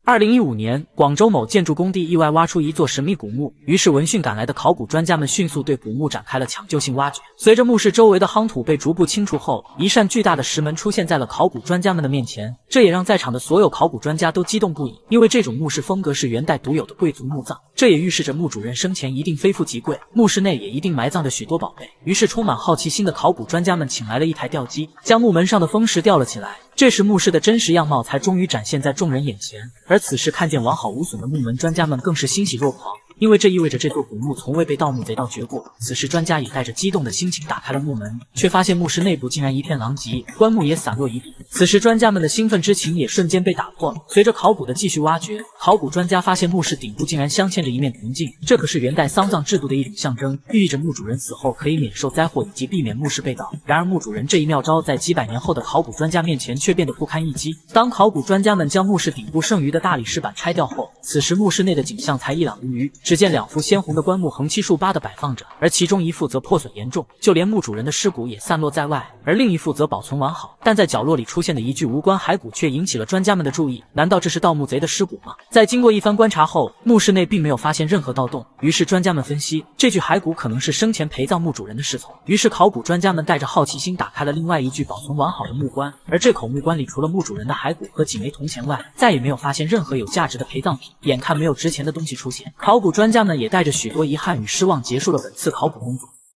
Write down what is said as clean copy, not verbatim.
2015年，广州某建筑工地意外挖出一座神秘古墓，于是闻讯赶来的考古专家们迅速对古墓展开了抢救性挖掘。随着墓室周围的夯土被逐步清除后，一扇巨大的石门出现在了考古专家们的面前，这也让在场的所有考古专家都激动不已，因为这种墓室风格是元代独有的贵族墓葬，这也预示着墓主人生前一定非富即贵，墓室内也一定埋葬着许多宝贝。于是充满好奇心的考古专家们请来了一台吊机，将墓门上的封石吊了起来。这时墓室的真实样貌才终于展现在众人眼前，而此时看见完好无损的木门，专家们更是欣喜若狂，因为这意味着这座古墓从未被盗墓贼盗掘过。此时专家也带着激动的心情打开了墓门，却发现墓室内部竟然一片狼藉，棺木也散落一地。此时专家们的兴奋之情也瞬间被打破了。随着考古的继续挖掘，考古专家发现墓室顶部竟然镶嵌着一面铜镜，这可是元代丧葬制度的一种象征，寓意着墓主人死后可以免受灾祸以及避免墓室被盗。然而墓主人这一妙招在几百年后的考古专家面前却变得不堪一击。当考古专家们将墓室顶部剩余的大理石板拆掉后，此时墓室内的景象才一览无余。只见两副鲜红的棺木横七竖八地摆放着，而其中一副则破损严重，就连墓主人的尸骨也散落在外，而另一副则保存完好。但在角落里出现的一具无关骸骨却引起了专家们的注意，难道这是盗墓贼的尸骨吗？在经过一番观察后，墓室内并没有发现任何盗洞，于是专家们分析，这具骸骨可能是生前陪葬墓主人的侍从。于是考古专家们带着好奇心打开了另外一具保存完好的木棺，而这口木棺里除了墓主人的骸骨和几枚铜钱外，再也没有发现任何有价值的陪葬品。眼看没有值钱的东西出现，考古专家们也带着许多遗憾与失望结束了本次考古工作。